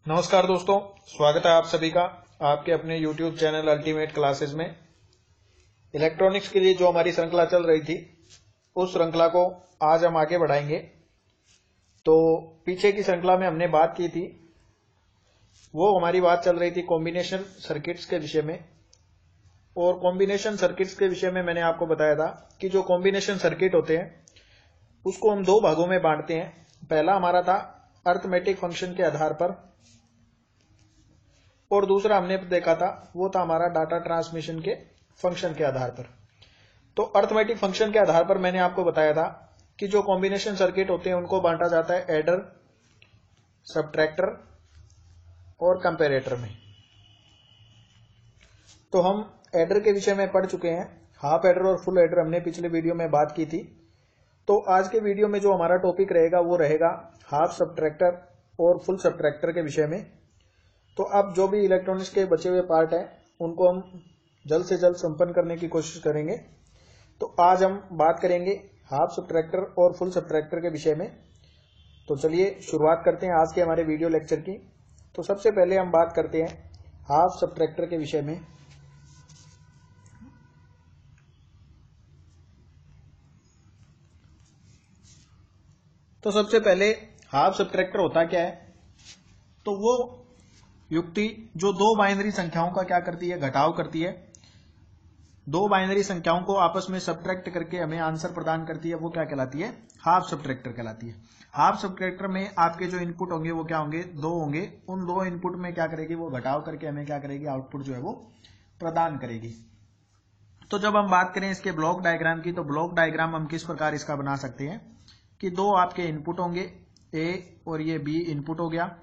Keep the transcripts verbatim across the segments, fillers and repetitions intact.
नमस्कार दोस्तों, स्वागत है आप सभी का आपके अपने YouTube चैनल अल्टीमेट क्लासेस में। इलेक्ट्रॉनिक्स के लिए जो हमारी श्रृंखला चल रही थी उस श्रृंखला को आज हम आगे बढ़ाएंगे। तो पीछे की श्रृंखला में हमने बात की थी, वो हमारी बात चल रही थी कॉम्बिनेशन सर्किट्स के विषय में। और कॉम्बिनेशन सर्किट्स के विषय में मैंने आपको बताया था कि जो कॉम्बिनेशन सर्किट होते हैं उसको हम दो भागों में बांटते हैं। पहला हमारा था अर्थमेटिक फंक्शन के आधार पर, और दूसरा हमने देखा था वो था हमारा डाटा ट्रांसमिशन के फंक्शन के आधार पर। तो अर्थमेटिक फंक्शन के आधार पर मैंने आपको बताया था कि जो कॉम्बिनेशन सर्किट होते हैं उनको बांटा जाता है एडर, सबट्रैक्टर और कंपैरेटर में। तो हम एडर के विषय में पढ़ चुके हैं, हाफ एडर और फुल एडर हमने पिछले वीडियो में बात की थी। तो आज के वीडियो में जो हमारा टॉपिक रहेगा वो रहेगा हाफ सबट्रैक्टर और फुल सबट्रैक्टर के विषय में। तो अब जो भी इलेक्ट्रॉनिक्स के बचे हुए पार्ट हैं उनको हम जल्द से जल्द संपन्न करने की कोशिश करेंगे। तो आज हम बात करेंगे हाफ सबट्रैक्टर और फुल सबट्रैक्टर के विषय में। तो चलिए शुरुआत करते हैं आज के हमारे वीडियो लेक्चर की। तो सबसे पहले हम बात करते हैं हाफ सबट्रैक्टर के विषय में। तो सबसे पहले हाफ सबट्रैक्टर होता क्या है? तो वो युक्ति जो दो बाइनरी संख्याओं का क्या करती है, घटाव करती है। दो बाइनरी संख्याओं को आपस में सबट्रैक्ट करके हमें आंसर प्रदान करती है, वो क्या कहलाती है? हाफ सबट्रैक्टर कहलाती है। हाफ सबट्रैक्टर में आपके जो इनपुट होंगे वो क्या होंगे? दो होंगे। उन दो इनपुट में क्या करेगी? वो घटाव करके हमें क्या करेगी? आउटपुट जो है वो प्रदान करेगी। तो जब हम बात करें इसके ब्लॉक डायग्राम की, तो ब्लॉक डायग्राम हम किस प्रकार इसका बना सकते हैं कि दो आपके इनपुट होंगे, ए और ये बी इनपुट हो गया,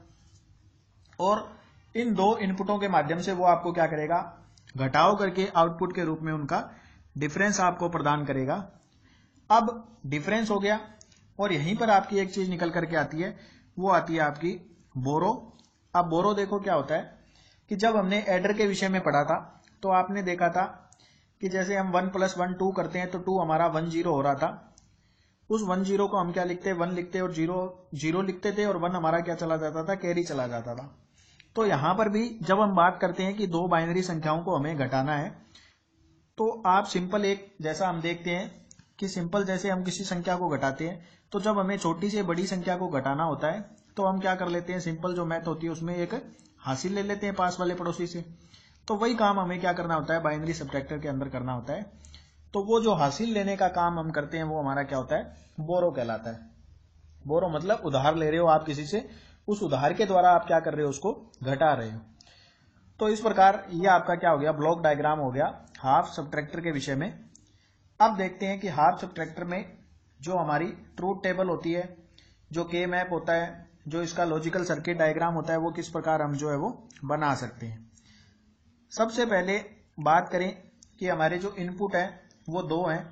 और इन दो इनपुटों के माध्यम से वो आपको क्या करेगा? घटाव करके आउटपुट के रूप में उनका डिफरेंस आपको प्रदान करेगा। अब डिफरेंस हो गया, और यहीं पर आपकी एक चीज निकल करके आती है, वो आती है आपकी बोरो। अब बोरो देखो क्या होता है कि जब हमने एडर के विषय में पढ़ा था तो आपने देखा था कि जैसे हम वन प्लस वन टू करते हैं तो टू हमारा वन जीरो हो रहा था। उस वन जीरो को हम क्या लिखते? वन लिखते और जीरो जीरो लिखते थे, और वन हमारा क्या चला जाता था? कैरी चला जाता था। तो यहां पर भी जब हम बात करते हैं कि दो बाइनरी संख्याओं को हमें घटाना है, तो आप सिंपल एक जैसा हम देखते हैं कि सिंपल जैसे हम किसी संख्या को घटाते हैं, तो जब हमें छोटी से बड़ी संख्या को घटाना होता है तो हम क्या कर लेते हैं? सिंपल जो मैथ होती है उसमें एक हासिल ले लेते हैं पास वाले पड़ोसी से। तो वही काम हमें क्या करना होता है? बाइनरी सबट्रैक्टर के अंदर करना होता है। तो वो जो हासिल लेने का काम हम करते हैं वो हमारा क्या होता है? बोरो कहलाता है। बोरो मतलब उधार ले रहे हो आप किसी से, उस उधार के द्वारा आप क्या कर रहे हो? उसको घटा रहे हो। तो इस प्रकार ये आपका क्या हो गया? ब्लॉक डायग्राम हो गया हाफ सबट्रैक्टर के विषय में। अब देखते हैं कि हाफ सबट्रैक्टर में जो हमारी ट्रूथ टेबल होती है, जो के मैप होता है, जो इसका लॉजिकल सर्किट डायग्राम होता है, वो किस प्रकार हम जो है वो बना सकते हैं। सबसे पहले बात करें कि हमारे जो इनपुट है वो दो हैं,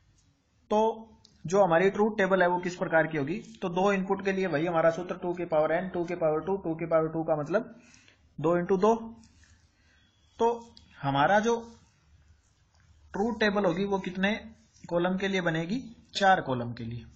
तो जो हमारी ट्रूथ टेबल है वो किस प्रकार की होगी? तो दो इनपुट के लिए वही हमारा सूत्र टू के पावर एन, टू के पावर टू, टू के पावर टू का मतलब दो इंटू दो। तो हमारा जो ट्रूथ टेबल होगी वो कितने कॉलम के लिए बनेगी? चार कॉलम के लिए।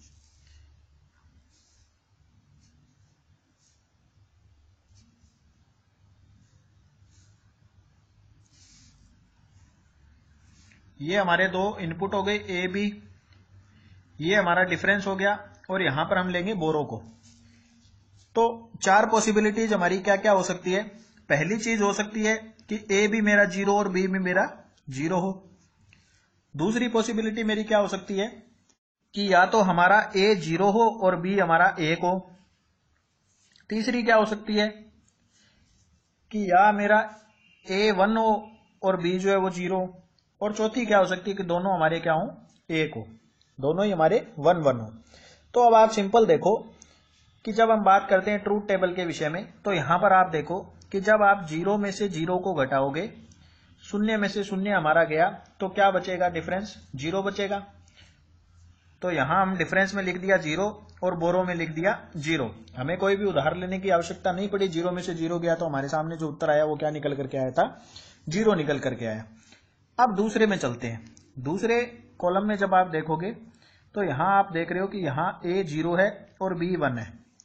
ये हमारे दो इनपुट हो गए ए बी, ये हमारा डिफरेंस हो गया, और यहां पर हम लेंगे बोरो को। तो चार पॉसिबिलिटीज हमारी क्या क्या हो सकती है? पहली चीज हो सकती है कि ए भी मेरा जीरो और बी भी मेरा जीरो हो। दूसरी पॉसिबिलिटी मेरी क्या हो सकती है कि या तो हमारा ए जीरो हो और बी हमारा एक हो। तीसरी क्या हो सकती है कि या मेरा ए वन हो और बी जो है वो जीरो। और चौथी क्या हो सकती है कि दोनों हमारे क्या हो? एक हो, दोनों ही हमारे वन वन हो। तो अब आप सिंपल देखो कि जब हम बात करते हैं ट्रूथ टेबल के विषय में, तो यहां पर आप देखो कि जब आप जीरो में से जीरो को घटाओगे, शून्य में से शून्य हमारा गया, तो क्या बचेगा? डिफरेंस जीरो बचेगा। तो यहां हम डिफरेंस में लिख दिया जीरो और बोरो में लिख दिया जीरो। हमें कोई भी उधार लेने की आवश्यकता नहीं पड़ी। जीरो में से जीरो गया तो हमारे सामने जो उत्तर आया वो क्या निकल करके आया था? जीरो निकल करके आया। अब दूसरे में चलते हैं। दूसरे कॉलम में जब आप देखोगे तो यहां आप देख रहे हो कि यहां ए जीरो है और बी वन है।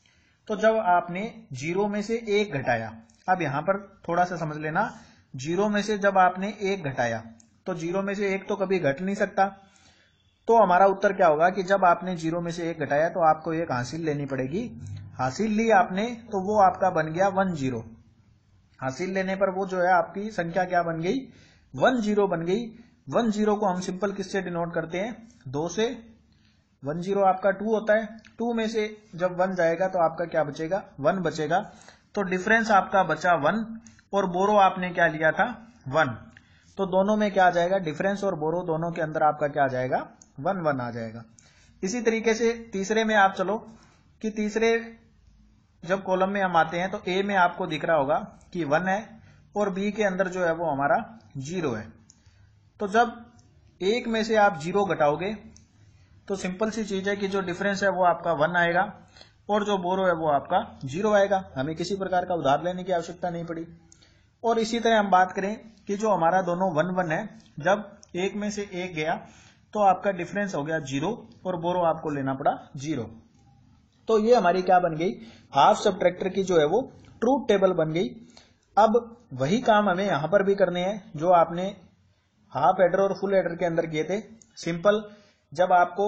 तो जब आपने जीरो में से एक घटाया, अब यहां पर थोड़ा सा समझ लेना, जीरो में से जब आपने एक घटाया तो जीरो में से एक तो कभी घट नहीं सकता, तो हमारा उत्तर क्या होगा कि जब आपने जीरो में से एक घटाया तो आपको एक हासिल लेनी पड़ेगी। हासिल ली आपने तो वो आपका बन गया वन जीरो। हासिल लेने पर वो जो है आपकी संख्या क्या बन गई, वन जीरो बन गई। वन जीरो को हम सिंपल किससे डिनोट करते हैं, दो से। वन जीरो आपका टू होता है, टू में से जब वन जाएगा तो आपका क्या बचेगा, वन बचेगा। तो डिफरेंस आपका बचा वन और बोरो आपने क्या लिया था, वन। तो दोनों में क्या आ जाएगा, डिफरेंस और बोरो दोनों के अंदर आपका क्या आ जाएगा, वन वन आ जाएगा। इसी तरीके से तीसरे में आप चलो कि तीसरे जब कॉलम में हम आते हैं तो ए में आपको दिख रहा होगा कि वन है और बी के अंदर जो है वो हमारा जीरो है। तो जब एक में से आप जीरो घटाओगे तो सिंपल सी चीज है कि जो डिफरेंस है वो आपका वन आएगा और जो बोरो है वो आपका जीरो आएगा। हमें किसी प्रकार का उधार लेने की आवश्यकता नहीं पड़ी। और इसी तरह हम बात करें कि जो हमारा दोनों वन वन है, जब एक में से एक गया तो आपका डिफरेंस हो गया जीरो और बोरो आपको लेना पड़ा जीरो। तो ये हमारी क्या बन गई, हाफ सबट्रैक्टर की जो है वो ट्रूथ टेबल बन गई। अब वही काम हमें यहां पर भी करने हैं जो आपने हाफ एडर और फुल एडर के अंदर किए थे। सिंपल, जब आपको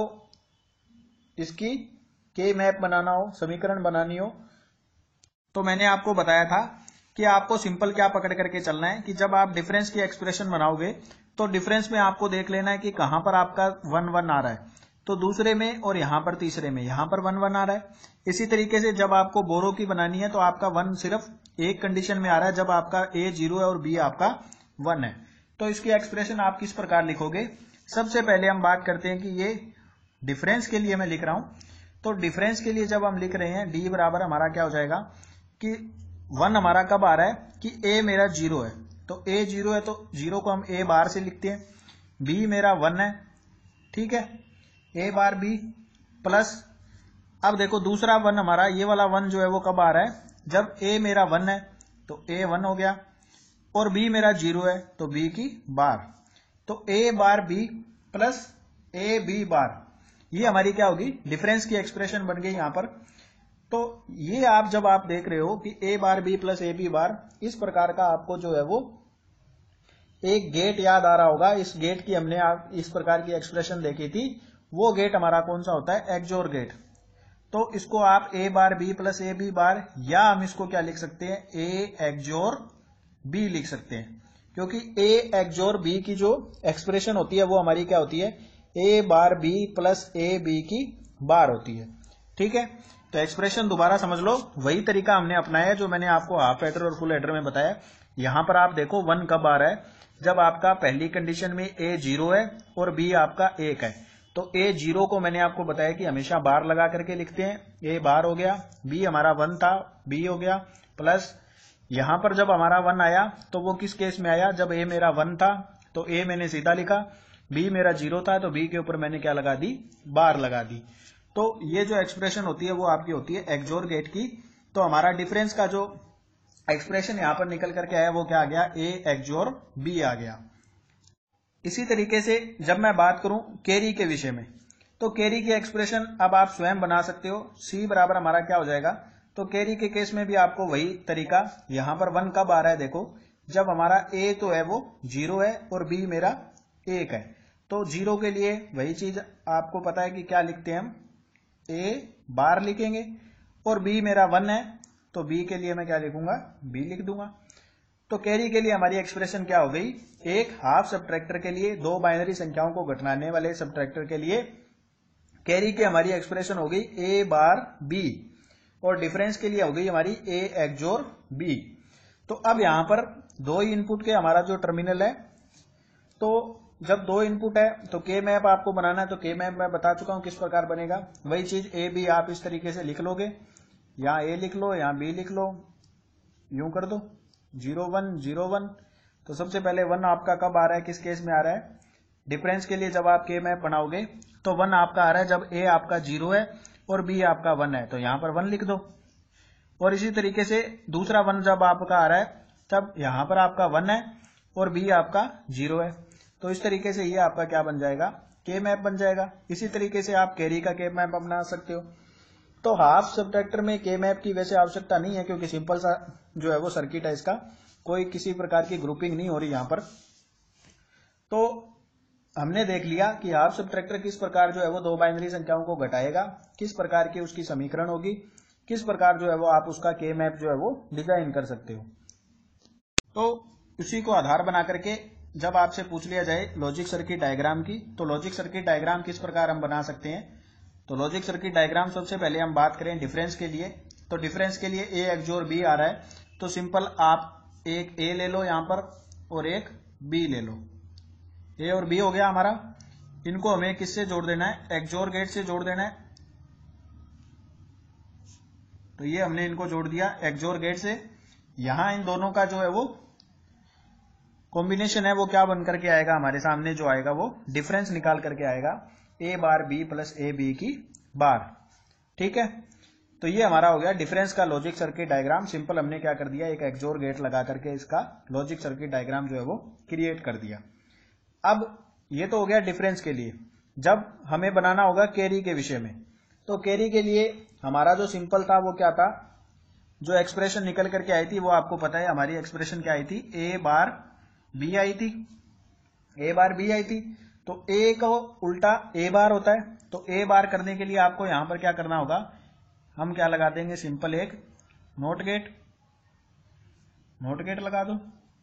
इसकी के मैप बनाना हो, समीकरण बनानी हो, तो मैंने आपको बताया था कि आपको सिंपल क्या पकड़ करके चलना है कि जब आप डिफरेंस की एक्सप्रेशन बनाओगे तो डिफरेंस में आपको देख लेना है कि कहां पर आपका वन वन आ रहा है, तो दूसरे में और यहां पर तीसरे में यहां पर वन वन आ रहा है। इसी तरीके से जब आपको बोरो की बनानी है तो आपका वन सिर्फ एक कंडीशन में आ रहा है, जब आपका ए जीरो है और बी आपका वन है। तो इसकी एक्सप्रेशन आप किस प्रकार लिखोगे, सबसे पहले हम बात करते हैं कि ये डिफरेंस के लिए मैं लिख रहा हूं। तो डिफरेंस के लिए जब हम लिख रहे हैं डी बराबर हमारा क्या हो जाएगा कि वन हमारा कब आ रहा है कि ए मेरा जीरो है, तो ए जीरो है तो जीरो को हम ए बार से लिखते हैं, बी मेरा वन है, ठीक है, ए बार बी प्लस, अब देखो दूसरा वन हमारा ये वाला वन जो है वो कब आ रहा है, जब ए मेरा वन है तो ए वन हो गया और बी मेरा जीरो है तो बी की बार, तो A bar B plus A B bar, ये हमारी क्या होगी, डिफरेंस की एक्सप्रेशन बन गई यहां पर। तो ये आप जब आप देख रहे हो कि A bar B plus A B bar, इस प्रकार का आपको जो है वो एक गेट याद आ रहा होगा। इस गेट की हमने आप इस प्रकार की एक्सप्रेशन देखी थी, वो गेट हमारा कौन सा होता है, एक्सोर गेट। तो इसको आप A bar B plus A B bar, या हम इसको क्या लिख सकते हैं, ए एक्सोर बी लिख सकते हैं, क्योंकि ए एक्सोर बी की जो एक्सप्रेशन होती है वो हमारी क्या होती है, A bar B plus A B की बार होती है, ठीक है। तो एक्सप्रेशन दोबारा समझ लो, वही तरीका हमने अपनाया जो मैंने आपको हाफ एडर और फुल एडर में बताया। यहां पर आप देखो वन कब आ रहा है, जब आपका पहली कंडीशन में ए जीरो है और बी आपका एक है। तो ए जीरो को मैंने आपको बताया कि हमेशा बार लगा करके लिखते हैं, ए बार हो गया, बी हमारा वन था, बी हो गया, प्लस यहां पर जब हमारा वन आया तो वो किस केस में आया, जब ए मेरा वन था तो ए मैंने सीधा लिखा, बी मेरा जीरो था तो बी के ऊपर मैंने क्या लगा दी, बार लगा दी। तो ये जो एक्सप्रेशन होती है वो आपकी होती है एक्सोर गेट की। तो हमारा डिफरेंस का जो एक्सप्रेशन यहां पर निकल करके आया वो क्या आ गया, ए एक्सोर बी आ गया। इसी तरीके से जब मैं बात करूं कैरी के विषय में, तो कैरी की एक्सप्रेशन अब आप स्वयं बना सकते हो। सी बराबर हमारा क्या हो जाएगा, तो कैरी के केस में भी आपको वही तरीका, यहां पर वन कब आ रहा है, देखो जब हमारा ए तो है वो जीरो है और बी मेरा एक है। तो जीरो के लिए वही चीज आपको पता है कि क्या लिखते हैं हम, ए बार लिखेंगे, और बी मेरा वन है तो बी के लिए मैं क्या लिखूंगा, बी लिख दूंगा। तो कैरी के लिए हमारी एक्सप्रेशन क्या हो गई, एक हाफ सबट्रैक्टर के लिए, दो बाइनरी संख्याओं को घटाने वाले सबट्रैक्टर के लिए कैरी की हमारी एक्सप्रेशन हो गई ए बार बी, और डिफरेंस के लिए हो गई हमारी ए एक्सोर बी। तो अब यहां पर दो ही इनपुट के हमारा जो टर्मिनल है, तो जब दो इनपुट है तो के मैप आपको बनाना है, तो के मैप मैं बता चुका हूं किस प्रकार बनेगा। वही चीज ए बी आप इस तरीके से लिख लोगे, यहां ए लिख लो, यहां बी लिख लो, यूं कर दो जीरो वन जीरो वन। तो सबसे पहले वन आपका कब आ रहा है, किस केस में आ रहा है, डिफरेंस के लिए जब आप के मैप बनाओगे तो वन आपका आ रहा है जब ए आपका जीरो है और बी आपका वन है, तो यहां पर वन लिख दो। और इसी तरीके से दूसरा वन जब आपका आ रहा है तब यहां पर आपका वन है और बी आपका जीरो है, तो इस तरीके से ये आपका क्या बन जाएगा, के मैप बन जाएगा। इसी तरीके से आप कैरी का के मैप बना सकते हो। तो हाफ सब्ट्रैक्टर में के मैप की वैसे आवश्यकता नहीं है, क्योंकि सिंपल सा जो है वो सर्किट है, इसका कोई किसी प्रकार की ग्रुपिंग नहीं हो रही यहां पर। तो हमने देख लिया कि हाफ सब्ट्रैक्टर किस प्रकार जो है वो दो बाइनरी संख्याओं को घटाएगा, किस प्रकार की उसकी समीकरण होगी, किस प्रकार जो है वो आप उसका के मैप जो है वो डिजाइन कर सकते हो। तो उसी को आधार बना करके जब आपसे पूछ लिया जाए लॉजिक सर्किट डायग्राम की, तो लॉजिक सर्किट डायग्राम किस प्रकार हम बना सकते हैं। तो लॉजिक सर्किट डायग्राम सबसे पहले हम बात करें डिफरेंस के लिए, तो डिफरेंस के लिए ए एक्सोर बी आ रहा है, तो सिंपल आप एक ए ले लो यहां पर और एक बी ले लो। ए और बी हो गया हमारा, इनको हमें किससे जोड़ देना है, एक्सोर गेट से जोड़ देना है। तो ये हमने इनको जोड़ दिया एक्सोर गेट से। यहां इन दोनों का जो है वो कॉम्बिनेशन है वो क्या बन करके आएगा, हमारे सामने जो आएगा वो डिफरेंस निकाल करके आएगा, A bar B plus A B की बार। ठीक है, तो ये हमारा हो गया डिफरेंस का लॉजिक सर्किट डायग्राम। सिंपल हमने क्या कर दिया, एक एक्सोर गेट लगा करके इसका लॉजिक सर्किट डायग्राम जो है वो क्रिएट कर दिया। अब ये तो हो गया डिफरेंस के लिए। जब हमें बनाना होगा कैरी के विषय में, तो कैरी के लिए हमारा जो सिंपल था वो क्या था, जो एक्सप्रेशन निकल करके आई थी वो आपको पता है, हमारी एक्सप्रेशन क्या आई थी, ए बार बी आई थी, ए बार बी आई थी। तो ए को उल्टा ए बार होता है, तो ए बार करने के लिए आपको यहां पर क्या करना होगा, हम क्या लगा देंगे, सिंपल एक नोट गेट, नोट गेट लगा दो।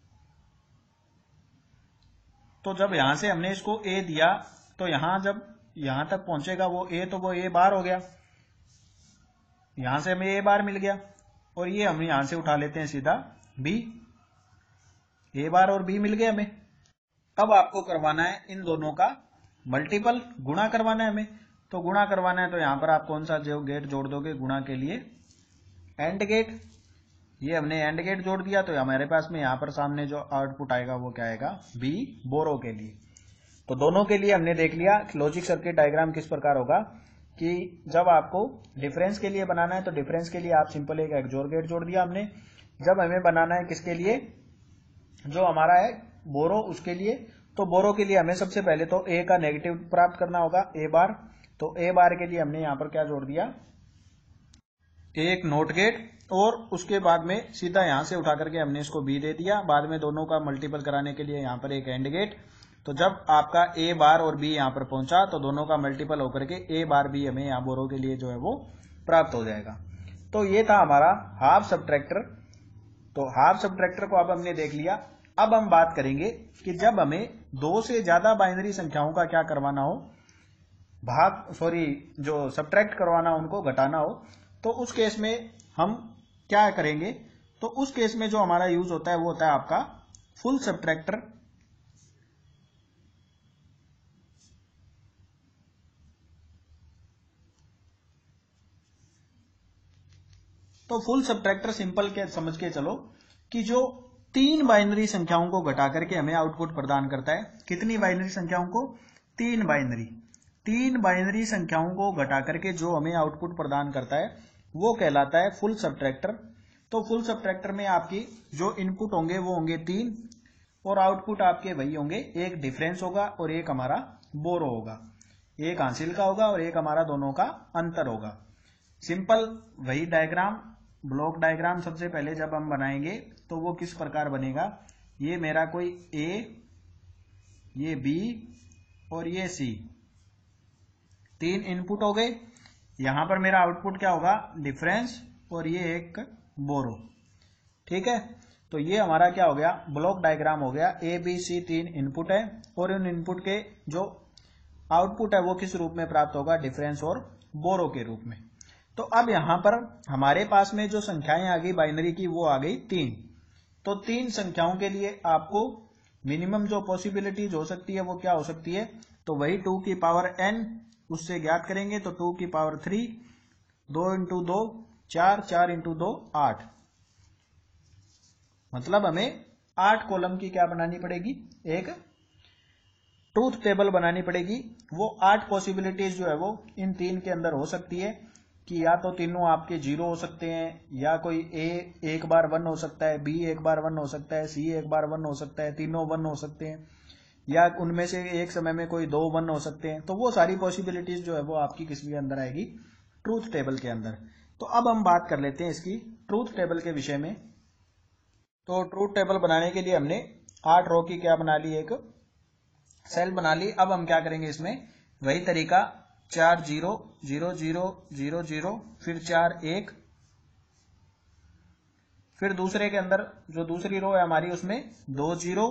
तो जब यहां से हमने इसको ए दिया, तो यहां जब यहां तक पहुंचेगा वो ए, तो वो ए बार हो गया, यहां से हमें ए बार मिल गया, और ये हम यहां से उठा लेते हैं सीधा बी, ए बार और बी मिल गए हमें। अब आपको करवाना है इन दोनों का मल्टीपल, गुणा करवाना है हमें। तो गुणा करवाना है तो यहां पर आप कौन सा जो गेट जोड़ दोगे गुणा के लिए, एंड गेट। ये हमने एंड गेट जोड़ दिया, तो हमारे पास में यहां पर सामने जो आउटपुट आएगा वो क्या आएगा, बी बोरो के लिए। तो दोनों के लिए हमने देख लिया लॉजिक सर्किट डायग्राम किस प्रकार होगा, कि जब आपको डिफरेंस के लिए बनाना है तो डिफरेंस के लिए आप सिंपल एक एक्सोर गेट जोड़ दिया हमने। जब हमें बनाना है किसके लिए, जो हमारा है बोरो, उसके लिए, तो बोरो के लिए हमें सबसे पहले तो ए का नेगेटिव प्राप्त करना होगा, ए बार। तो ए बार के लिए हमने यहां पर क्या जोड़ दिया, एक नोट गेट, और उसके बाद में सीधा यहां से उठा करके हमने इसको बी दे दिया। बाद में दोनों का मल्टीपल कराने के लिए यहां पर एक एंड गेट। तो जब आपका ए बार और बी यहां पर पहुंचा, तो दोनों का मल्टीपल होकर के ए बार बी हमें यहां बोरो के लिए जो है वो प्राप्त हो जाएगा। तो ये था हमारा हाफ सब्ट्रैक्टर। तो हाफ सब्ट्रैक्टर को अब हमने देख लिया। अब हम बात करेंगे कि जब हमें दो से ज्यादा बाइनरी संख्याओं का क्या करवाना हो, भाग सॉरी जो सब्ट्रैक्ट करवाना हो, उनको घटाना हो, तो उस केस में हम क्या करेंगे। तो उस केस में जो हमारा यूज होता है वो होता है आपका फुल सब्ट्रैक्टर। तो फुल सब्ट्रैक्टर सिंपल के समझ के चलो कि जो तीन बाइनरी संख्याओं को घटा करके हमें आउटपुट प्रदान करता है। कितनी बाइनरी संख्याओं को, तीन बाइनरी तीन बाइनरी संख्याओं को घटा करके जो हमें आउटपुट प्रदान करता है वो कहलाता है फुल सब्ट्रैक्टर। तो फुल सब्ट्रैक्टर में आपकी जो इनपुट होंगे वो होंगे तीन, और आउटपुट आपके वही होंगे, एक डिफरेंस होगा और एक हमारा बोरो होगा, एक हासिल का होगा और एक हमारा दोनों का अंतर होगा। सिंपल वही डायग्राम, ब्लॉक डायग्राम सबसे पहले जब हम बनाएंगे तो वो किस प्रकार बनेगा, ये मेरा कोई ए, ये बी और ये सी, तीन इनपुट हो गए। यहां पर मेरा आउटपुट क्या होगा, डिफरेंस और ये एक बोरो। ठीक है, तो ये हमारा क्या हो गया, ब्लॉक डायग्राम हो गया। ए बी सी तीन इनपुट है, और उन इनपुट के जो आउटपुट है वो किस रूप में प्राप्त होगा, डिफरेंस और बोरो के रूप में। तो अब यहां पर हमारे पास में जो संख्याएं आ गई बाइनरी की वो आ गई तीन। तो तीन संख्याओं के लिए आपको मिनिमम जो पॉसिबिलिटीज हो सकती है वो क्या हो सकती है, तो वही टू की पावर एन, उससे ज्ञात करेंगे। तो टू की पावर थ्री, दो इंटू दो चार, चार इंटू दो आठ, मतलब हमें आठ कॉलम की क्या बनानी पड़ेगी, एक ट्रूथ टेबल बनानी पड़ेगी। वो आठ पॉसिबिलिटीज जो है वो इन तीन के अंदर हो सकती है, कि या तो तीनों आपके जीरो हो सकते हैं, या कोई ए एक बार वन हो सकता है, बी एक बार वन हो सकता है, सी एक बार वन हो सकता है, तीनों वन हो सकते हैं, या उनमें से एक समय में कोई दो वन हो सकते हैं। तो वो सारी पॉसिबिलिटीज जो है वो आपकी किस के अंदर आएगी, ट्रूथ टेबल के अंदर। तो अब हम बात कर लेते हैं इसकी ट्रूथ टेबल के विषय में। तो ट्रूथ टेबल बनाने के लिए हमने आठ रो की क्या बना ली, एक सेल बना ली। अब हम क्या करेंगे इसमें, वही तरीका, चार zero zero zero zero zero, फिर चार एक, फिर दूसरे के अंदर जो दूसरी रो है हमारी उसमें दो जीरो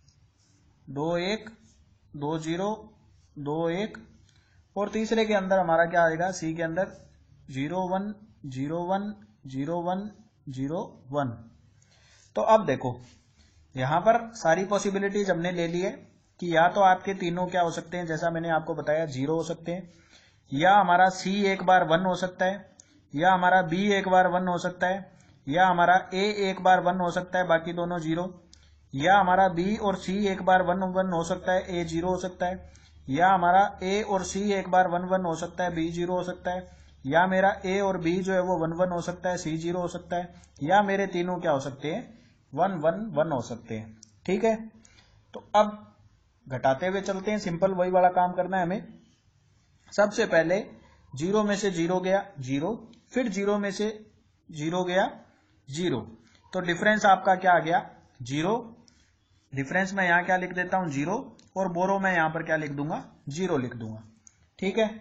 दो एक दो जीरो दो एक, और तीसरे के अंदर हमारा क्या आएगा, सी के अंदर zero one zero one zero one zero one. तो अब देखो यहां पर सारी पॉसिबिलिटीज हमने ले ली है कि या तो आपके तीनों क्या हो सकते हैं, जैसा मैंने आपको बताया जीरो हो सकते हैं, या हमारा सी एक बार वन हो सकता है, या हमारा बी एक बार वन हो सकता है, या हमारा ए एक बार वन हो सकता है बाकी दोनों जीरो, या हमारा बी और सी एक बार वन वन हो सकता है, ए जीरो हो सकता है, या हमारा ए और सी एक बार वन वन हो सकता है, बी जीरो हो सकता है, या मेरा ए और बी जो है वो वन वन हो सकता है, सी जीरो हो सकता है, या मेरे तीनों क्या हो सकते हैं, वन वन वन हो सकते हैं। ठीक है, तो अब घटाते हुए चलते हैं, सिंपल वही वाला काम करना है हमें। सबसे पहले जीरो में से जीरो गया जीरो, फिर जीरो में से जीरो गया जीरो, तो डिफरेंस आपका क्या आ गया, जीरो। डिफरेंस में यहां क्या लिख देता हूं, जीरो, और बोरो में यहां पर क्या लिख दूंगा, जीरो लिख दूंगा। ठीक है,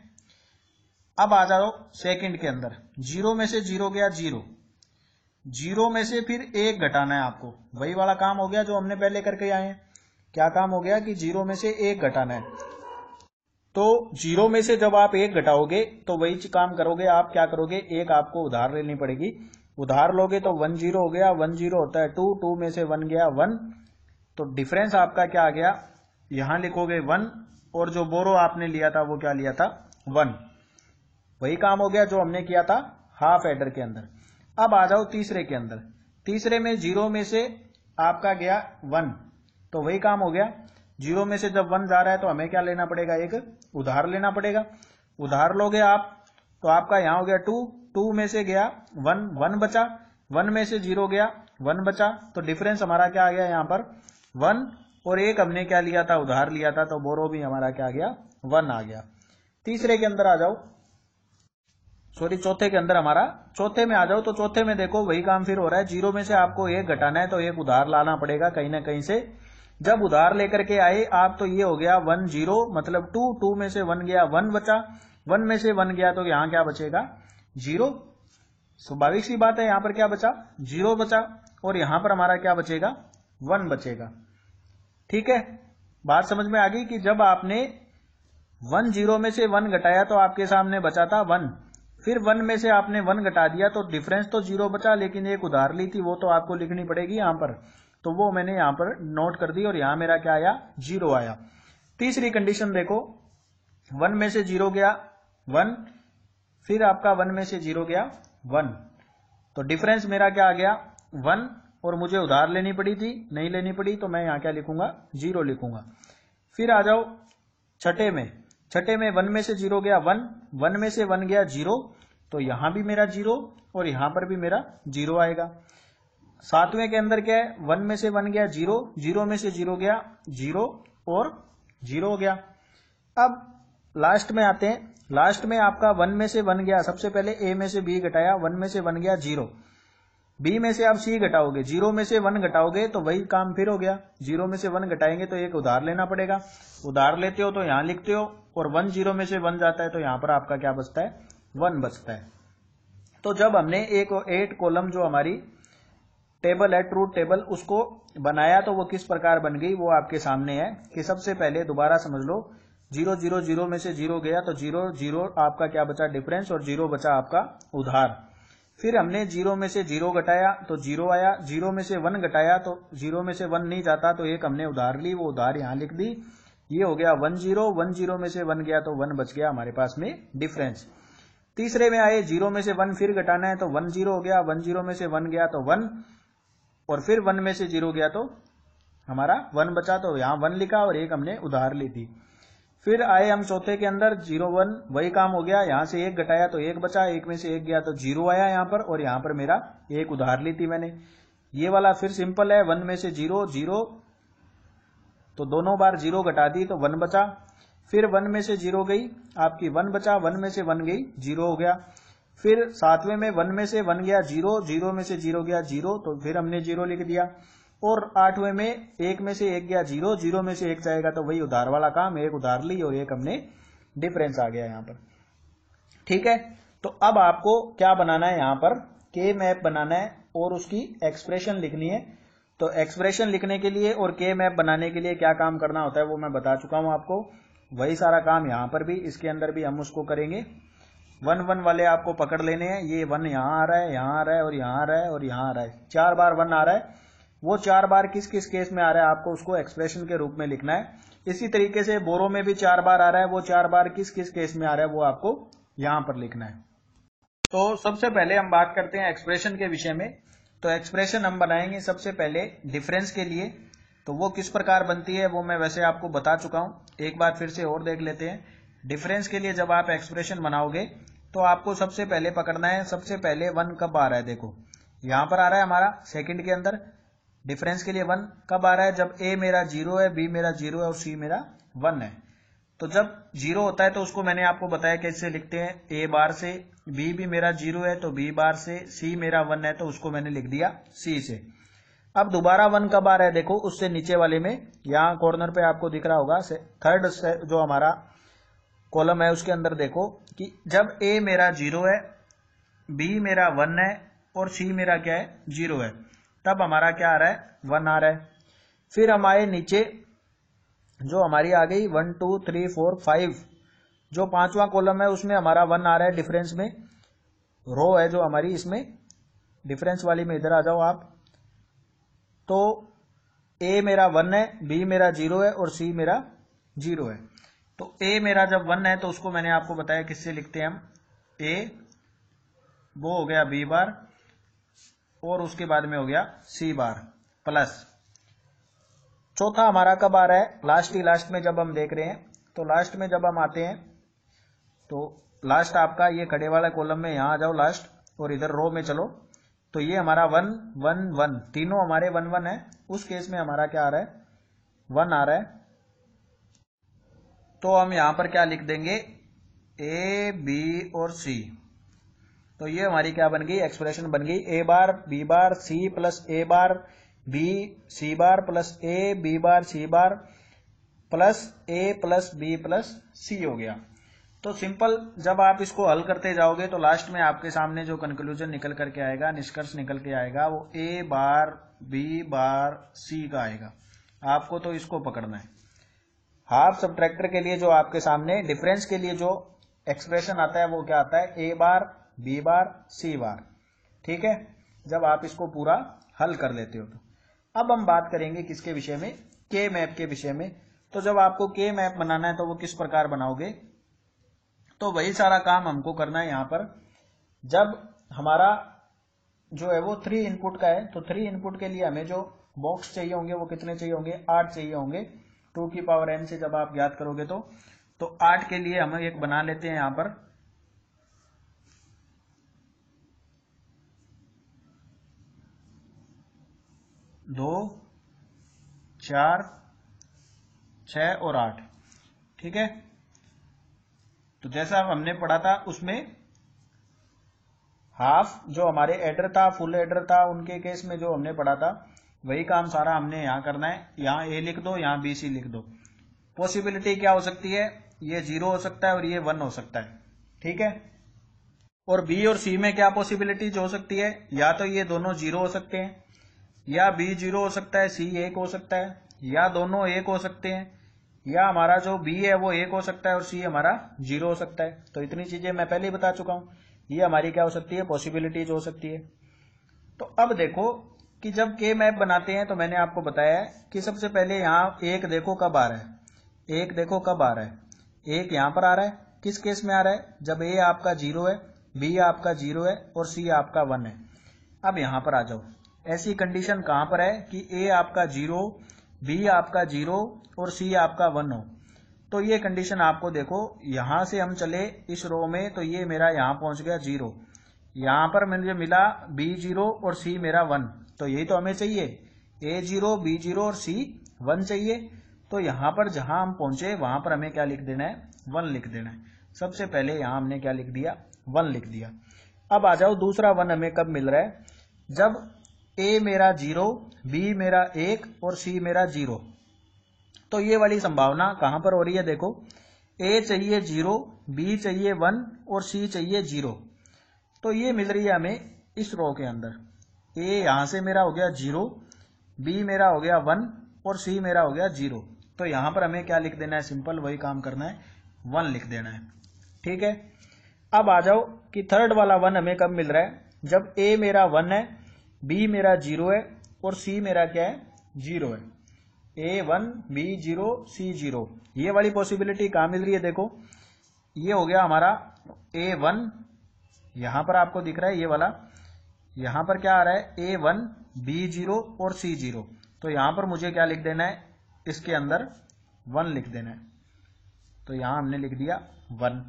अब आ जाओ सेकंड के अंदर, जीरो में से जीरो गया जीरो, जीरो में से फिर एक घटाना है आपको, वही वाला काम हो गया जो हमने पहले करके आए हैं। क्या काम हो गया कि जीरो में से एक घटाना है। तो जीरो में से जब आप एक घटाओगे तो वही काम करोगे, आप क्या करोगे, एक आपको उधार लेनी पड़ेगी, उधार लोगे तो वन जीरो हो गया, वन जीरो होता है टू, टू में से वन गया वन, तो डिफरेंस आपका क्या आ गया, यहां लिखोगे वन, और जो बोरो आपने लिया था वो क्या लिया था, वन। वही काम हो गया जो हमने किया था हाफ एडर के अंदर। अब आ जाओ तीसरे के अंदर, तीसरे में जीरो में से आपका गया वन, तो वही काम हो गया, जीरो में से जब वन जा रहा है तो हमें क्या लेना पड़ेगा, एक उधार लेना पड़ेगा। उधार लोगे आप तो आपका यहां हो गया टू, टू में से गया वन, वन बचा, वन में से जीरो गया वन बचा, तो डिफरेंस हमारा क्या आ गया यहां पर, वन, और एक हमने क्या लिया था, उधार लिया था, तो बोरो भी हमारा क्या आ गया, वन आ गया। तीसरे के अंदर आ जाओ, सॉरी चौथे के अंदर हमारा, चौथे में आ जाओ, तो चौथे में देखो वही काम फिर हो रहा है, जीरो में से आपको एक घटाना है तो एक उधार लाना पड़ेगा कहीं ना कहीं से। जब उधार लेकर के आए आप तो ये हो गया वन जीरो, मतलब टू, टू में से वन गया वन बचा, वन में से वन गया तो यहां क्या बचेगा, जीरो। स्वाभाविक सी बात है, यहां पर क्या बचा, जीरो बचा, और यहां पर हमारा क्या बचेगा, वन बचेगा। ठीक है, बात समझ में आ गई कि जब आपने वन जीरो में से वन घटाया तो आपके सामने बचा था वन, फिर वन में से आपने वन घटा दिया तो डिफरेंस तो जीरो बचा, लेकिन एक उधार ली थी वो तो आपको लिखनी पड़ेगी यहां पर, तो वो मैंने यहां पर नोट कर दी, और यहां मेरा क्या आया, जीरो आया। तीसरी कंडीशन देखो, वन में से जीरो गया वन, फिर आपका वन में से जीरो गया वन, तो डिफरेंस मेरा क्या आ गया, वन, और मुझे उधार लेनी पड़ी थी, नहीं लेनी पड़ी, तो मैं यहां क्या लिखूंगा, जीरो लिखूंगा। फिर आ जाओ छठे में, छठे में वन में से जीरो गया वन, वन में से वन गया जीरो, तो यहां भी मेरा जीरो और यहां पर भी मेरा जीरो आएगा। सातवें के अंदर क्या है, वन में से वन गया जीरो, जीरो में से जीरो गया जीरो और जीरो हो गया। अब लास्ट में आते हैं, लास्ट में आपका वन में से वन गया, सबसे पहले ए में से बी घटाया, वन में से वन गया जीरो, बी में से आप सी घटाओगे, जीरो में से वन घटाओगे तो वही काम फिर हो गया, जीरो में से वन घटाएंगे तो एक उधार लेना पड़ेगा, उधार लेते हो तो यहां लिखते हो, और वन जीरो में से वन जाता है तो यहां पर आपका क्या बचता है, वन बचता है। तो जब हमने एक एट कॉलम जो हमारी टेबल है, ट्रूथ टेबल, उसको बनाया तो वो किस प्रकार बन गई वो आपके सामने है कि सबसे पहले दोबारा समझ लो, जीरो जीरो जीरो में से जीरो गया तो जीरो जीरो आपका क्या बचा, डिफरेंस, और जीरो बचा आपका उधार। फिर हमने जीरो में से जीरो घटाया तो जीरो आया, जीरो में से वन घटाया तो जीरो में से वन नहीं जाता, तो एक हमने उधार ली, वो उधार यहां लिख दी, ये हो गया वन जीरो, वन जीरो में से वन गया तो वन बच गया हमारे पास में डिफरेंस। तीसरे में आए, जीरो में से वन फिर घटाना है तो वन जीरो हो गया, वन जीरो में से वन गया तो वन, और फिर वन में से जीरो गया तो हमारा वन बचा, तो यहां वन लिखा और एक हमने उधार ली थी। फिर आए हम चौथे के अंदर, जीरो वन, वही काम हो गया, यहां से एक घटाया तो एक बचा, एक में से एक गया तो जीरो आया यहां पर, और यहां पर मेरा एक उधार ली थी मैंने। ये वाला फिर सिंपल है, वन में से जीरो जीरो, तो दोनों बार जीरो घटा दी तो वन बचा, फिर वन में से जीरो गई आपकी वन बचा, वन में से वन गई जीरो हो गया, फिर सातवें में वन में से वन गया जीरो, जीरो में से जीरो गया जीरो, तो फिर हमने जीरो लिख दिया। और आठवें में एक में से एक गया जीरो, जीरो में से एक जाएगा तो वही उधार वाला काम, एक उधार ली और एक हमने डिफरेंस आ गया यहाँ पर। ठीक है, तो अब आपको क्या बनाना है, यहाँ पर के मैप बनाना है और उसकी एक्सप्रेशन लिखनी है। तो एक्सप्रेशन लिखने के लिए और के मैप बनाने के लिए क्या काम करना होता है वो मैं बता चुका हूं आपको। वही सारा काम यहाँ पर भी, इसके अंदर भी हम उसको करेंगे। वन वन वाले आपको पकड़ लेने हैं। ये वन यहाँ आ रहा है, यहाँ आ रहा है और यहाँ आ रहा है और यहाँ आ रहा है, चार बार वन आ रहा है। वो चार बार किस किस केस में आ रहा है आपको उसको एक्सप्रेशन के रूप में लिखना है। इसी तरीके से बोरो में भी चार बार आ रहा है, वो चार बार किस किस केस में आ रहा है वो आपको यहां पर लिखना है। तो सबसे पहले हम बात करते हैं एक्सप्रेशन के विषय में। तो एक्सप्रेशन हम बनाएंगे सबसे पहले डिफरेंस के लिए। तो वो किस प्रकार बनती है वो मैं वैसे आपको बता चुका हूं, एक बार फिर से और देख लेते हैं। डिफरेंस के लिए जब आप एक्सप्रेशन बनाओगे तो आपको सबसे पहले पकड़ना है, सबसे पहले वन कब आ रहा है। देखो यहां पर आ रहा है हमारा सेकंड के अंदर। डिफरेंस के लिए वन कब आ रहा है, जब ए मेरा जीरो है, बी मेरा जीरो है और सी मेरा वन है। तो जब जीरो होता है तो उसको मैंने आपको बताया कैसे लिखते हैं, ए बार से। बी भी मेरा जीरो है तो बी बार से। सी मेरा वन है तो उसको मैंने लिख दिया सी से। अब दोबारा वन कब आ रहा है, देखो उससे नीचे वाले में, यहां कॉर्नर पे आपको दिख रहा होगा थर्ड जो हमारा कॉलम है उसके अंदर देखो कि जब ए मेरा जीरो है, बी मेरा वन है और सी मेरा क्या है, जीरो है, तब हमारा क्या आ रहा है, वन आ रहा है। फिर हम आए नीचे, जो हमारी आ गई one two three four five, जो पांचवा कॉलम है उसमें हमारा वन आ रहा है डिफरेंस में। रो है जो हमारी, इसमें डिफरेंस वाली में इधर आ जाओ आप। तो ए मेरा वन है, बी मेरा जीरो है और सी मेरा जीरो है। तो ए मेरा जब वन है तो उसको मैंने आपको बताया किससे लिखते हैं हम, ए वो हो गया बी बार और उसके बाद में हो गया सी बार प्लस। चौथा हमारा कब आ रहा है, लास्ट ही लास्ट में जब हम देख रहे हैं। तो लास्ट में जब हम आते हैं तो लास्ट आपका ये खड़े वाला कॉलम में यहां आ जाओ लास्ट, और इधर रो में चलो। तो ये हमारा वन वन वन, तीनों हमारे वन वन है। उस केस में हमारा क्या आ रहा है, वन आ रहा है। तो हम यहां पर क्या लिख देंगे, ए बी और सी। तो ये हमारी क्या बन गई, एक्सप्रेशन बन गई, A bar B bar C plus A bar B C bar plus A B bar C bar plus A plus B plus C हो गया। तो सिंपल जब आप इसको हल करते जाओगे तो लास्ट में आपके सामने जो कंक्लूजन निकल करके आएगा, निष्कर्ष निकल के आएगा, वो ए बार बी बार सी का आएगा। आपको तो इसको पकड़ना है। हाफ सब्ट्रैक्टर के लिए जो आपके सामने डिफरेंस के लिए जो एक्सप्रेशन आता है वो क्या आता है, A bar B bar C बार। ठीक है, जब आप इसको पूरा हल कर लेते हो तो। अब हम बात करेंगे किसके विषय में, के मैप के विषय में। तो जब आपको के मैप बनाना है तो वो किस प्रकार बनाओगे, तो वही सारा काम हमको करना है यहाँ पर। जब हमारा जो है वो थ्री इनपुट का है, तो थ्री इनपुट के लिए हमें जो बॉक्स चाहिए होंगे वो कितने चाहिए होंगे, आठ चाहिए होंगे। टू की पावर एन से जब आप ज्ञात करोगे तो तो आठ के लिए हम एक बना लेते हैं यहाँ पर। दो, चार, छह और आठ। ठीक है, तो जैसा हमने पढ़ा था उसमें हाफ जो हमारे एडर था, फुल एडर था, उनके केस में जो हमने पढ़ा था वही काम सारा हमने यहां करना है। यहां ए लिख दो, यहां बी सी लिख दो। पॉसिबिलिटी क्या हो सकती है, ये जीरो हो सकता है और ये वन हो सकता है। ठीक है, और बी और सी में क्या पॉसिबिलिटीज हो सकती है, या तो ये दोनों जीरो हो सकते हैं, या बी जीरो हो सकता है, सी एक हो सकता है, या दोनों एक हो सकते हैं, या हमारा जो बी है वो एक हो सकता है और सी हमारा जीरो हो सकता है। तो इतनी चीजें मैं पहले ही बता चुका हूं, ये हमारी क्या हो सकती है, पॉसिबिलिटीज हो सकती है। तो अब देखो कि जब के मैप बनाते हैं तो मैंने आपको बताया है कि सबसे पहले यहां एक देखो कब आ रहा है, एक देखो कब आ रहा है, एक यहां पर आ रहा है। किस केस में आ रहा है, जब ए आपका जीरो है, बी आपका जीरो है और सी आपका वन है। अब यहां पर आ जाओ, ऐसी कंडीशन कहां पर है कि ए आपका जीरो, बी आपका जीरो और सी आपका वन हो। तो ये कंडीशन आपको देखो, यहां से हम चले इस रो में तो ये मेरा यहां पहुंच गया जीरो, यहां पर मुझे मिला बी जीरो और सी मेरा वन। तो यही तो हमें चाहिए, ए जीरो बी जीरो और सी वन चाहिए। तो यहां पर जहां हम पहुंचे वहां पर हमें क्या लिख देना है, वन लिख देना है। सबसे पहले यहां हमने क्या लिख दिया, वन लिख दिया। अब आ जाओ दूसरा वन हमें कब मिल रहा है, जब ए मेरा जीरो, बी मेरा एक और सी मेरा जीरो। तो ये वाली संभावना कहां पर हो रही है, देखो ए चाहिए जीरो, बी चाहिए वन और सी चाहिए जीरो। तो ये मिल रही है हमें इस रो के अंदर। ए यहां से मेरा हो गया जीरो, बी मेरा हो गया वन और सी मेरा हो गया जीरो। तो यहां पर हमें क्या लिख देना है, सिंपल वही काम करना है, वन लिख देना है। ठीक है। अब आ जाओ कि थर्ड वाला वन हमें कब मिल रहा है, जब ए मेरा वन है, बी मेरा जीरो है और सी मेरा क्या है, जीरो है। A one, B zero, C zero. ये वाली पॉसिबिलिटी कहां मिल रही है, देखो ये हो गया हमारा ए वन, यहां पर आपको दिख रहा है ये वाला, यहां पर क्या आ रहा है ए वन, बी जीरो और सी जीरो। तो यहां पर मुझे क्या लिख देना है, इसके अंदर वन लिख देना है। तो यहां हमने लिख दिया वन।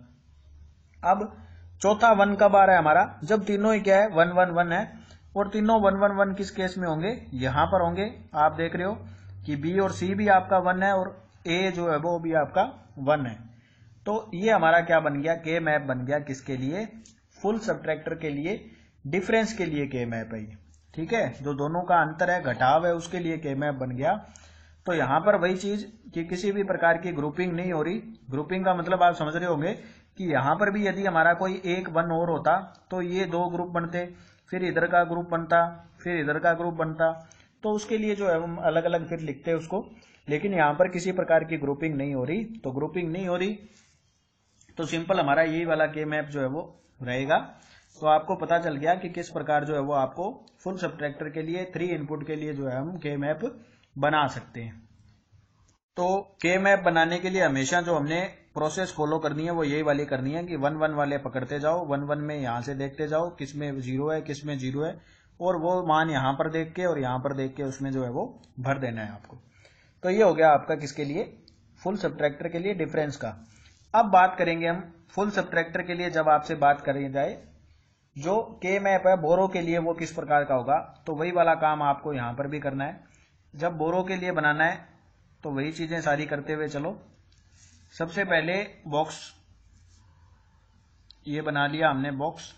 अब चौथा वन कब आ रहा है हमारा, जब तीनों ही क्या है, वन वन वन है और तीनों वन वन वन किस केस में होंगे, यहां पर होंगे। आप देख रहे हो कि बी और सी भी आपका वन है और ए जो है वो भी आपका वन है। तो ये हमारा क्या बन गया, के मैप बन गया, किसके लिए, फुल सबट्रैक्टर के लिए, डिफरेंस के लिए के मैप है। ठीक है, जो दोनों का अंतर है, घटाव है, उसके लिए के मैप बन गया। तो यहां पर वही चीज कि किसी भी प्रकार की ग्रुपिंग नहीं हो रही। ग्रुपिंग का मतलब आप समझ रहे होंगे कि यहां पर भी यदि हमारा कोई एक वन और होता तो ये दो ग्रुप बनते, फिर इधर का ग्रुप बनता, फिर इधर का ग्रुप बनता। तो उसके लिए जो है हम अलग अलग फिर लिखते हैं उसको। लेकिन यहां पर किसी प्रकार की ग्रुपिंग नहीं हो रही, तो ग्रुपिंग नहीं हो रही तो सिंपल हमारा यही वाला के मैप जो है वो रहेगा। तो आपको पता चल गया कि किस प्रकार जो है वो आपको फुल सबट्रैक्टर के लिए थ्री इनपुट के लिए जो है हम के मैप बना सकते हैं। तो के मैप बनाने के लिए हमेशा जो हमने प्रोसेस फॉलो करनी है वो यही वाली करनी है कि वन वन वाले पकड़ते जाओ, वन वन में यहां से देखते जाओ किस में जीरो है किस में जीरो है, और वो मान यहां पर देख के और यहां पर देख के उसमें जो है वो भर देना है आपको। तो ये हो गया आपका किसके लिए, फुल सबट्रैक्टर के लिए, डिफरेंस का। अब बात करेंगे हम फुल सबट्रैक्टर के लिए, जब आपसे बात करी जाए जो के मैप है बोरो के लिए वो किस प्रकार का होगा, तो वही वाला काम आपको यहां पर भी करना है। जब बोरो के लिए बनाना है तो वही चीजें सारी करते हुए चलो। सबसे पहले बॉक्स ये बना लिया हमने, बॉक्स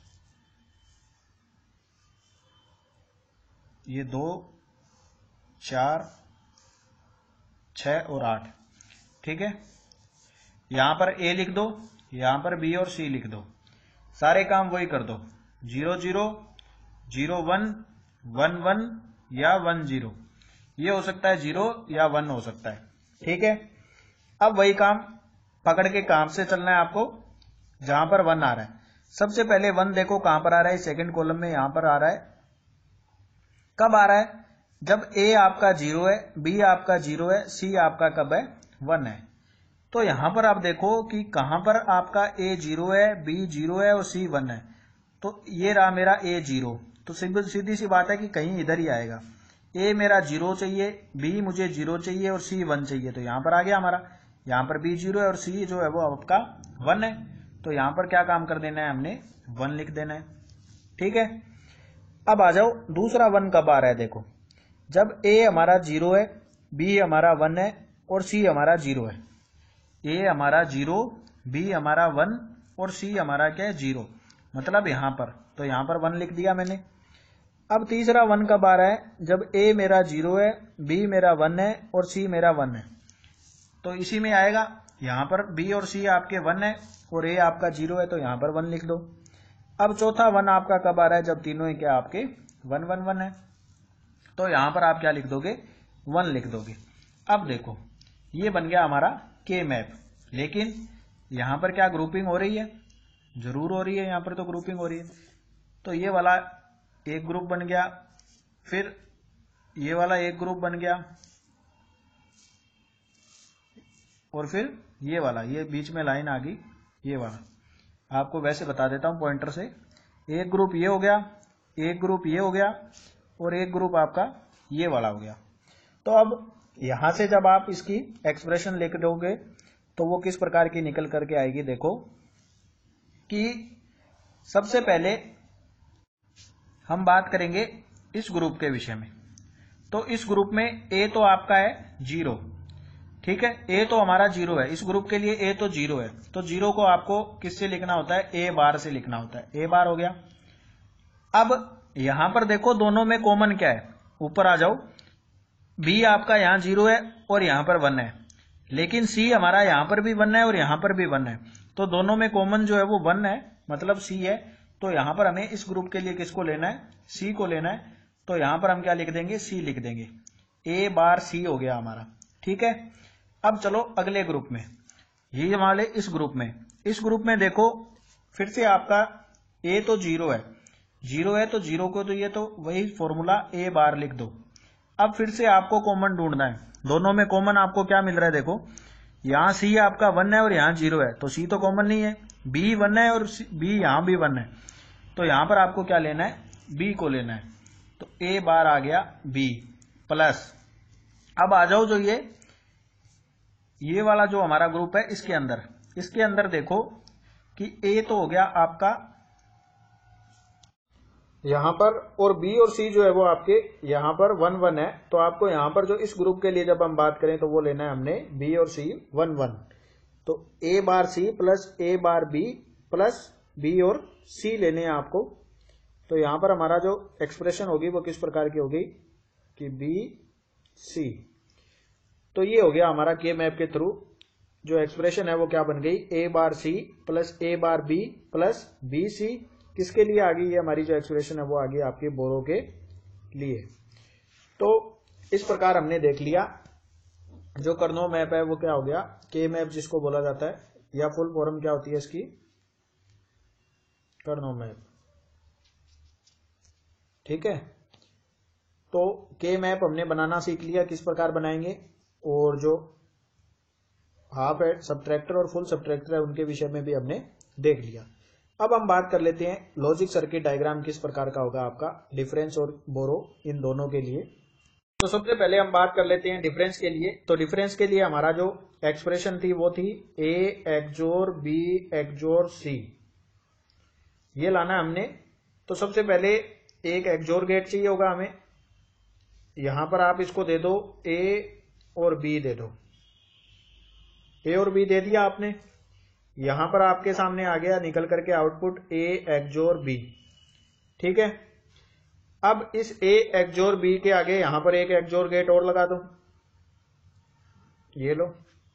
ये दो, चार, छह और आठ। ठीक है, यहां पर ए लिख दो, यहां पर बी और सी लिख दो, सारे काम वही कर दो। Zero zero, zero one, one one या वन जीरो, ये हो सकता है जीरो या वन हो सकता है। ठीक है, अब वही काम पकड़ के काम से चलना है आपको, जहां पर वन आ रहा है। सबसे पहले वन देखो कहां पर आ रहा है, सेकंड कॉलम में यहां पर आ रहा है। कब आ रहा है, जब ए आपका जीरो है, बी आपका जीरो है, सी आपका कब है, वन है। तो यहां पर आप देखो कि कहां पर आपका ए जीरो है, बी जीरो है और सी वन है। तो ये रहा मेरा ए जीरो। तो सिंपल सीधी सी बात है कि कहीं इधर ही आएगा। ए मेरा जीरो चाहिए, बी मुझे जीरो चाहिए और सी वन चाहिए, तो यहां पर आ गया हमारा। यहां पर बी जीरो है और सी जो है वो आपका वन है। तो यहां पर क्या काम कर देना है, हमने वन लिख देना है। ठीक है, अब आ जाओ दूसरा वन कब आ रहा है, देखो जब ए हमारा जीरो है, बी हमारा वन है और सी हमारा जीरो है। ए हमारा जीरो, बी हमारा वन और सी हमारा क्या है, जीरो, मतलब यहां पर। तो यहां पर वन लिख दिया मैंने। अब तीसरा वन कब आ रहा है, जब ए मेरा जीरो है, बी मेरा वन है और सी मेरा वन है। तो इसी में आएगा, यहां पर बी और सी आपके वन है और ए आपका जीरो है, तो यहां पर वन लिख दो। अब चौथा वन आपका कब आ रहा है, जब तीनों ही क्या आपके वन वन वन है, तो यहां पर आप क्या लिख दोगे, वन लिख दोगे। अब देखो ये बन गया हमारा के मैप। लेकिन यहां पर क्या ग्रुपिंग हो रही है, जरूर हो रही है, यहां पर तो ग्रुपिंग हो रही है। तो ये वाला एक ग्रुप बन गया, फिर ये वाला एक ग्रुप बन गया, और फिर ये वाला, ये बीच में लाइन आ गई, ये वाला आपको वैसे बता देता हूं पॉइंटर से। एक ग्रुप ये हो गया, एक ग्रुप ये हो गया और एक ग्रुप आपका ये वाला हो गया। तो अब यहां से जब आप इसकी एक्सप्रेशन लिख दोगे तो वो किस प्रकार की निकल करके आएगी, देखो कि सबसे पहले हम बात करेंगे इस ग्रुप के विषय में। तो इस ग्रुप में ए तो आपका है जीरो, ठीक है, ए तो हमारा जीरो है, इस ग्रुप के लिए ए तो जीरो है। तो जीरो को आपको किससे लिखना होता है, ए बार से लिखना होता है। ए बार हो गया। अब यहां पर देखो दोनों में कॉमन क्या है, ऊपर आ जाओ, बी आपका यहां जीरो है और यहां पर वन है, लेकिन सी हमारा यहां पर भी वन है और यहां पर भी वन है, तो दोनों में कॉमन जो है वो वन है, मतलब सी है। तो यहां पर हमें इस ग्रुप के लिए किसको लेना है, सी को लेना है। तो यहां पर हम क्या लिख देंगे, सी लिख देंगे, ए बार सी हो गया हमारा। ठीक है, अब चलो अगले ग्रुप में, ये हमारे इस ग्रुप में, इस ग्रुप में देखो फिर से आपका ए तो जीरो है, जीरो है तो जीरो को तो ये तो वही फॉर्मूला ए बार लिख दो। अब फिर से आपको कॉमन ढूंढना है, दोनों में कॉमन आपको क्या मिल रहा है, देखो यहां सी आपका वन है और यहां जीरो है, तो सी तो कॉमन नहीं है, बी वन है और बी यहां भी वन है, तो यहां पर आपको क्या लेना है, बी को लेना है। तो ए बार आ गया बी प्लस, अब आ जाओ जो ये ये वाला जो हमारा ग्रुप है इसके अंदर, इसके अंदर देखो कि ए तो हो गया आपका यहां पर, और बी और सी जो है वो आपके यहां पर वन वन है, तो आपको यहां पर जो इस ग्रुप के लिए जब हम बात करें तो वो लेना है हमने बी और सी वन वन, तो A bar C plus A bar B plus B और सी लेने हैं आपको। तो यहां पर हमारा जो एक्सप्रेशन होगी वो किस प्रकार की होगी कि बी सी, तो ये हो गया हमारा के मैप के थ्रू जो एक्सप्रेशन है वो क्या बन गई, A bar C plus A bar B plus B C, किसके लिए आ गई, ये हमारी जो एक्सप्रेशन है वो आ गई आपके बोरो के लिए। तो इस प्रकार हमने देख लिया जो कर्नो मैप है वो क्या हो गया, के मैप जिसको बोला जाता है, या फुल फॉर्म क्या होती है इसकी, कर्नो मैप। ठीक है, तो के मैप हमने बनाना सीख लिया, किस प्रकार बनाएंगे, और जो हाफ है सबट्रैक्टर और फुल सबट्रैक्टर है उनके विषय में भी हमने देख लिया। अब हम बात कर लेते हैं लॉजिक सर्किट डायग्राम किस प्रकार का होगा आपका डिफरेंस और बोरो इन दोनों के लिए। तो सबसे पहले हम बात कर लेते हैं डिफरेंस के लिए। तो डिफरेंस के लिए हमारा जो एक्सप्रेशन थी वो थी ए एक्सोर बी एक्सोर सी, ये लाना हमने। तो सबसे पहले एक एक्सोर गेट चाहिए होगा हमें, यहां पर आप इसको दे दो ए और बी दे दो, ए और बी दे दिया आपने, यहां पर आपके सामने आ गया निकल करके आउटपुट ए एक्सोर बी। ठीक है, अब इस ए एक्सोर बी के आगे यहां पर एक एक्सोर गेट और लगा दो, ये लो।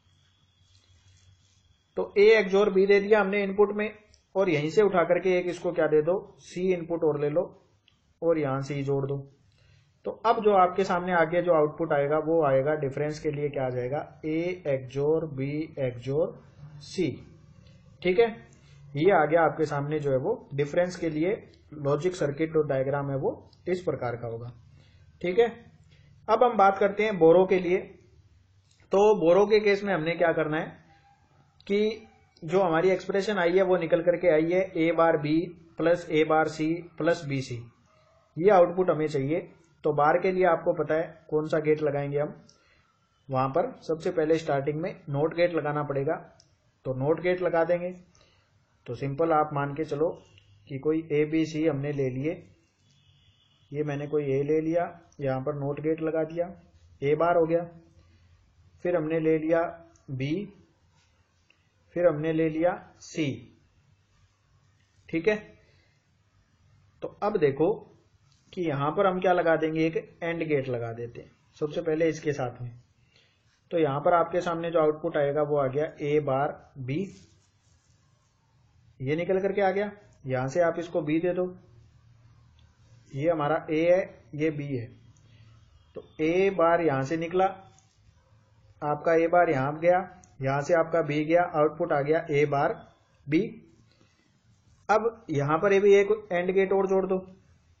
तो ए एक्सोर बी दे दिया हमने इनपुट में, और यहीं से उठा करके एक इसको क्या दे दो, सी इनपुट और ले लो, और यहां सी जोड़ दो। तो अब जो आपके सामने आगे जो आउटपुट आएगा वो आएगा डिफरेंस के लिए क्या आ जाएगा, ए एक्सोर बी एक्सोर सी। ठीक है, ये आ गया आपके सामने जो है वो डिफरेंस के लिए लॉजिक सर्किट और डायग्राम है वो इस प्रकार का होगा। ठीक है, अब हम बात करते हैं बोरो के लिए। तो बोरो के केस में हमने क्या करना है कि जो हमारी एक्सप्रेशन आई है वो निकल करके आई है A bar B plus A bar C plus B C, ये आउटपुट हमें चाहिए। तो बार के लिए आपको पता है कौन सा गेट लगाएंगे हम, वहां पर सबसे पहले स्टार्टिंग में नोट गेट लगाना पड़ेगा, तो नोट गेट लगा देंगे। तो सिंपल आप मान के चलो कि कोई ए बी सी हमने ले लिए, ये मैंने कोई ए ले लिया, यहां पर नोट गेट लगा दिया, ए बार हो गया। फिर हमने ले लिया बी, फिर हमने ले लिया सी। ठीक है, तो अब देखो कि यहां पर हम क्या लगा देंगे, एक एंड गेट लगा देते हैं सबसे पहले इसके साथ में। तो यहां पर आपके सामने जो आउटपुट आएगा वो आ गया ए बार बी, ये निकल करके आ गया, यहां से आप इसको बी दे दो, ये हमारा ए है ये बी है, तो ए बार यहां से निकला, आपका ए बार यहां गया, यहां से आपका बी गया, आउटपुट आ गया ए बार बी। अब यहां पर ये भी एक एंड गेट और जोड़ दो,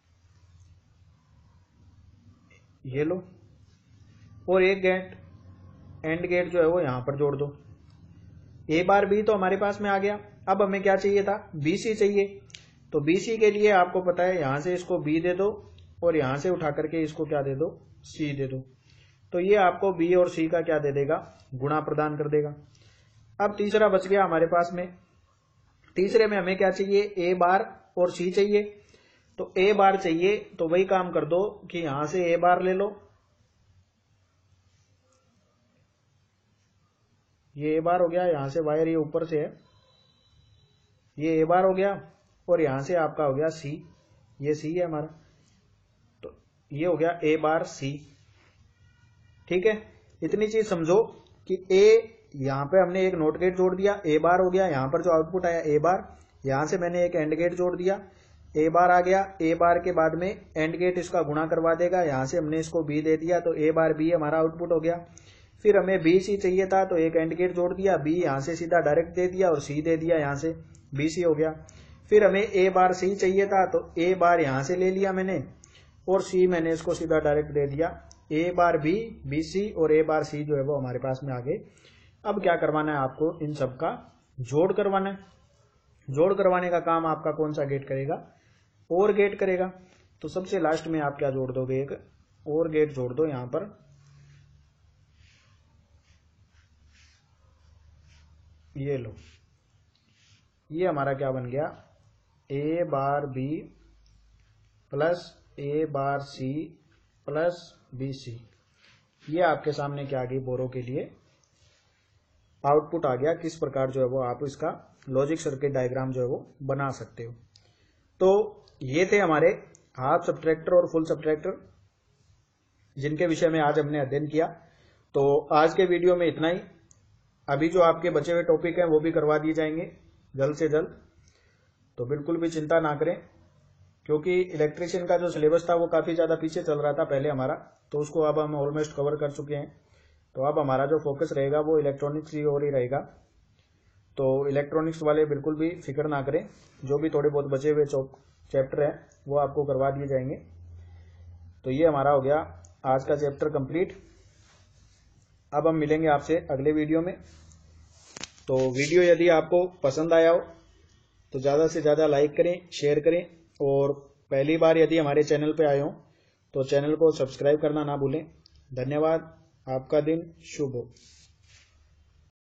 ये लो, और एक गेट एंड गेट जो है वो यहां पर जोड़ दो। ए बार बी तो हमारे पास में आ गया। अब हमें क्या चाहिए था, बीसी चाहिए। तो बीसी के लिए आपको पता है यहां से इसको बी दे दो और यहां से उठा करके इसको क्या दे दो, सी दे दो। तो ये आपको बी और सी का क्या दे देगा, गुणा प्रदान कर देगा। अब तीसरा बच गया हमारे पास में, तीसरे में हमें क्या चाहिए, ए बार और सी चाहिए। तो ए बार चाहिए तो वही काम कर दो कि यहां से ए बार ले लो, ये ए बार हो गया, यहां से वायर ये ऊपर से है, ये ए बार हो गया, और यहां से आपका हो गया सी। ये सी है हमारा, तो ये हो गया ए बार सी। ठीक है, इतनी चीज समझो कि ए, यहां पे हमने एक नोट गेट जोड़ दिया, ए बार हो गया, यहां पर जो आउटपुट आया ए बार, यहां से मैंने एक एंड गेट जोड़ दिया, ए बार आ गया, ए बार के बाद में एंड गेट इसका गुणा करवा देगा, यहां से हमने इसको बी दे दिया, तो ए बार बी हमारा आउटपुट हो गया। फिर हमें बी सी चाहिए था, तो एक एंड गेट जोड़ दिया, बी यहां से सीधा डायरेक्ट दे दिया और सी दे दिया, यहां से बी सी हो गया। फिर हमें ए बार सी चाहिए था, तो ए बार यहां से ले लिया मैंने और सी मैंने इसको सीधा डायरेक्ट दे दिया, ए बार बी, बी सी और ए बार सी जो है वो हमारे पास में आ गए। अब क्या करवाना है आपको, इन सब का जोड़ करवाना है। जोड़ करवाने का काम आपका कौन सा गेट करेगा, और गेट करेगा। तो सबसे लास्ट में आप क्या जोड़ दोगे, एक और गेट जोड़ दो यहां पर। ये लो, ये हमारा क्या बन गया, A bar B plus A bar C plus B C. ये आपके सामने क्या आ गई, बोरो के लिए आउटपुट आ गया। किस प्रकार जो है वो आप इसका लॉजिक सर्किट डायग्राम जो है वो बना सकते हो। तो ये थे हमारे हाफ सब्ट्रैक्टर और फुल सब्ट्रैक्टर, जिनके विषय में आज हमने अध्ययन किया। तो आज के वीडियो में इतना ही। अभी जो आपके बचे हुए टॉपिक हैं वो भी करवा दिए जाएंगे जल्द से जल्द, तो बिल्कुल भी चिंता ना करें, क्योंकि इलेक्ट्रिशियन का जो सिलेबस था वो काफी ज्यादा पीछे चल रहा था पहले हमारा, तो उसको अब हम ऑलमोस्ट कवर कर चुके हैं। तो अब हमारा जो फोकस रहेगा वो इलेक्ट्रॉनिक्स की ओर ही रहेगा। तो इलेक्ट्रॉनिक्स वाले बिल्कुल भी फिक्र ना करें, जो भी थोड़े बहुत बचे हुए चैप्टर हैं वो आपको करवा दिए जाएंगे। तो ये हमारा हो गया आज का चैप्टर कंप्लीट। अब हम मिलेंगे आपसे अगले वीडियो में। तो वीडियो यदि आपको पसंद आया हो तो ज्यादा से ज्यादा लाइक करें, शेयर करें, और पहली बार यदि हमारे चैनल पे आए हो तो चैनल को सब्सक्राइब करना ना भूलें। धन्यवाद, आपका दिन शुभ हो।